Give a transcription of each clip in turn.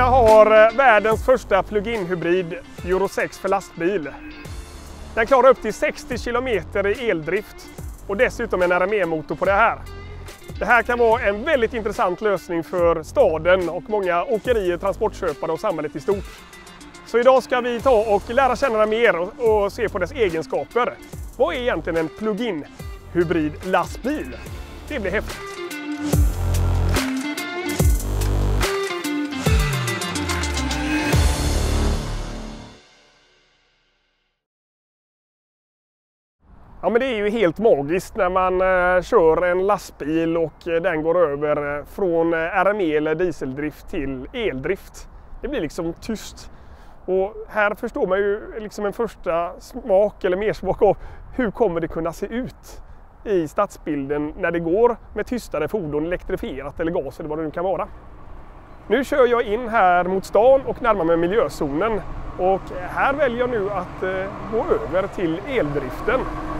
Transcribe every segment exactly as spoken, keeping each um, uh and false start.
har världens första plug-in hybrid Euro sex för lastbil. Den klarar upp till sextio kilometer i eldrift och dessutom en R M E-motor på det här. Det här kan vara en väldigt intressant lösning för staden och många åkerier, transportköpare och samhället i stort. Så idag ska vi ta och lära känna den mer och, och se på dess egenskaper. Vad är egentligen en plug-in hybrid lastbil? Det blir häftigt. Ja, men det är ju helt magiskt när man eh, kör en lastbil och eh, den går över eh, från eh, R M E eller dieseldrift till eldrift. Det blir liksom tyst. Och här förstår man ju liksom en första smak eller mersmak av hur kommer det kunna se ut i stadsbilden när det går med tystare fordon, elektrifierat eller gas eller vad det nu kan vara. Nu kör jag in här mot stan och närmar mig miljözonen och här väljer jag nu att eh, gå över till eldriften.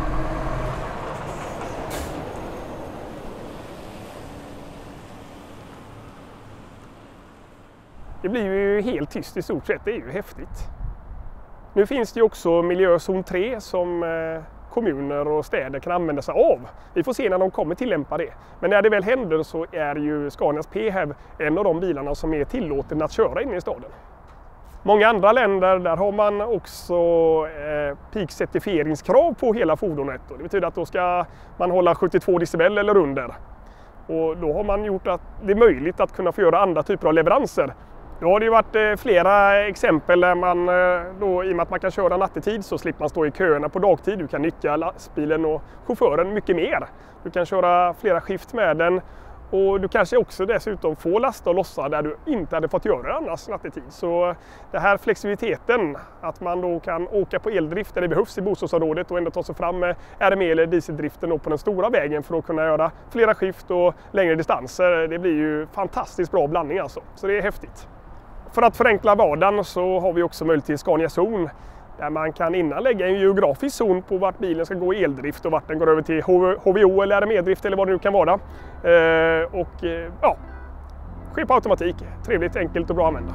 Det blir ju helt tyst i stort sett, det är ju häftigt. Nu finns det ju också miljözon tre som kommuner och städer kan använda sig av. Vi får se när de kommer tillämpa det. Men när det väl händer så är ju Scanias PHEV en av de bilarna som är tillåten att köra in i staden. Många andra länder där har man också eh, peak-certifieringskrav på hela fordonet. Det betyder att då ska man hålla sjuttiotvå decibel eller under. Och då har man gjort att det är möjligt att kunna få göra andra typer av leveranser. Då har det ju varit flera exempel där man då, i och med att man kan köra nattetid så slipper man stå i köerna på dagtid. Du kan nyttja lastbilen och chauffören mycket mer. Du kan köra flera skift med den och du kanske också dessutom får lasta och lossa där du inte hade fått göra annars nattetid. Så det här flexibiliteten, att man då kan åka på eldrift där det behövs i bostadsområdet och ändå ta sig fram med R M E eller dieseldriften på den stora vägen för att kunna göra flera skift och längre distanser. Det blir ju fantastiskt bra blandning alltså, så det är häftigt. För att förenkla vardagen så har vi också möjlighet till Scania Zon där man kan innan lägga en geografisk zon på vart bilen ska gå i eldrift och vart den går över till H V O eller R M E-drift eller vad det nu kan vara. Eh, och eh, ja, sker på automatik. Trevligt, enkelt och bra att använda.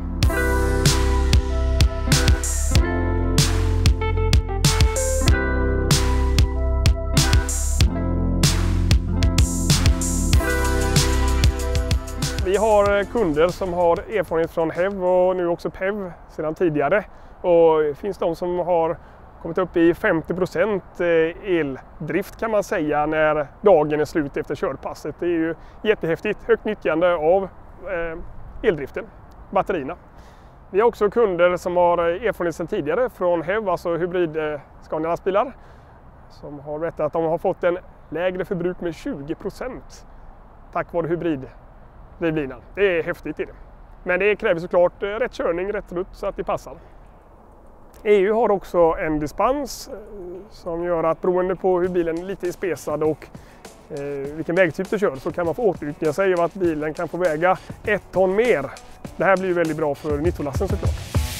Vi har kunder som har erfarenhet från H E V och nu också P H E V sedan tidigare. Och det finns de som har kommit upp i femtio procent eldrift kan man säga när dagen är slut efter körpasset. Det är ju jättehäftigt, högt nyttjande av eldriften, batterierna. Vi har också kunder som har erfarenhet sedan tidigare från H E V, alltså hybrid Scania lastbilar, som har berättat att de har fått en lägre förbruk med tjugo procent tack vare hybrid. Det är häftigt i det. Men det kräver såklart rätt körning, rätt rutt så att det passar. E U har också en dispens som gör att beroende på hur bilen är lite är spesad och eh, vilken vägtyp du kör så kan man få åtnjuta sig av att bilen kan få väga ett ton mer. Det här blir ju väldigt bra för nyttolasten såklart.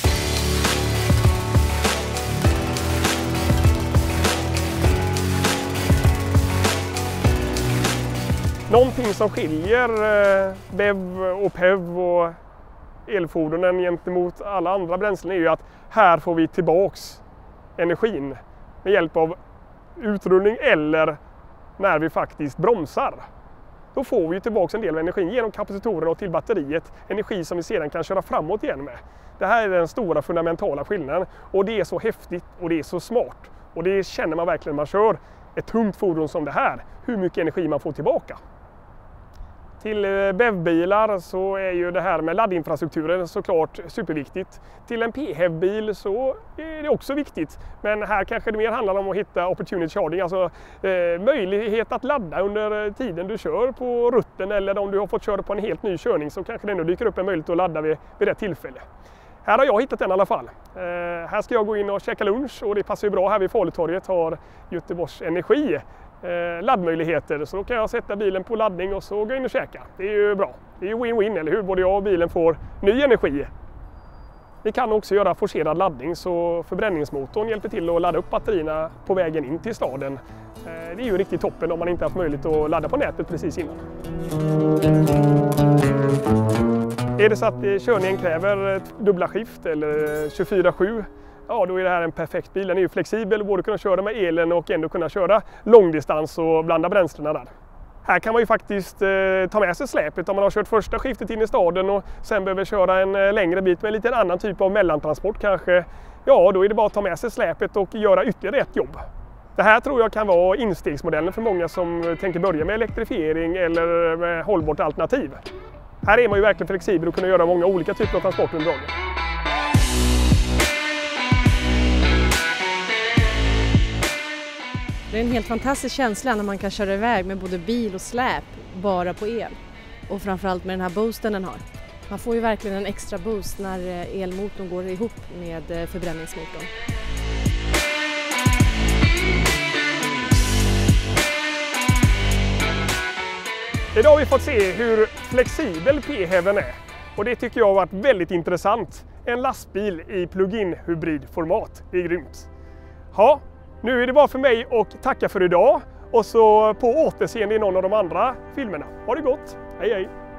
Någonting som skiljer B E V och P H E V och elfordonen gentemot alla andra bränslen är ju att här får vi tillbaks energin med hjälp av utrullning eller när vi faktiskt bromsar. Då får vi tillbaks en del av energin genom kapacitorerna och till batteriet. Energi som vi sedan kan köra framåt igen med. Det här är den stora fundamentala skillnaden och det är så häftigt och det är så smart. Och det känner man verkligen när man kör ett tungt fordon som det här. Hur mycket energi man får tillbaka. Till B E V-bilar så är ju det här med laddinfrastrukturen såklart superviktigt. Till en P H E V-bil så är det också viktigt. Men här kanske det mer handlar om att hitta opportunity charging, alltså eh, möjlighet att ladda under tiden du kör på rutten eller om du har fått köra på en helt ny körning så kanske det ändå dyker upp en möjlighet att ladda vid, vid det tillfälle. Här har jag hittat den i alla fall. Eh, här ska jag gå in och käka lunch och det passar ju bra här vid Falutorget har Göteborgs Energi eh, laddmöjligheter. Så då kan jag sätta bilen på laddning och så gå in och käka. Det är ju bra. Det är ju win-win, eller hur? Både jag och bilen får ny energi. Vi kan också göra forcerad laddning så förbränningsmotorn hjälper till att ladda upp batterierna på vägen in till staden. Eh, det är ju riktigt toppen om man inte haft möjlighet att ladda på nätet precis innan. Är det så att körningen kräver dubbla skift eller tjugofyra sju, ja då är det här en perfekt bil. Den är ju flexibel, både kunna köra med elen och ändå kunna köra långdistans och blanda bränslena där. Här kan man ju faktiskt eh, ta med sig släpet om man har kört första skiftet in i staden och sen behöver köra en eh, längre bit med en lite annan typ av mellantransport kanske. Ja, då är det bara att ta med sig släpet och göra ytterligare ett jobb. Det här tror jag kan vara instegsmodellen för många som tänker börja med elektrifiering eller med hållbart alternativ. Här är man ju verkligen flexibel och kunna göra många olika typer av transporter under dagen. Det är en helt fantastisk känsla när man kan köra iväg med både bil och släp bara på el. Och framförallt med den här boosten den har. Man får ju verkligen en extra boost när elmotorn går ihop med förbränningsmotorn. Idag har vi fått se hur flexibel PHEVen är. Och det tycker jag har varit väldigt intressant. En lastbil i plug-in hybridformat. Det är grymt. Ja. Nu är det bara för mig att tacka för idag och så på återseende i någon av de andra filmerna. Ha det gott! Hej hej!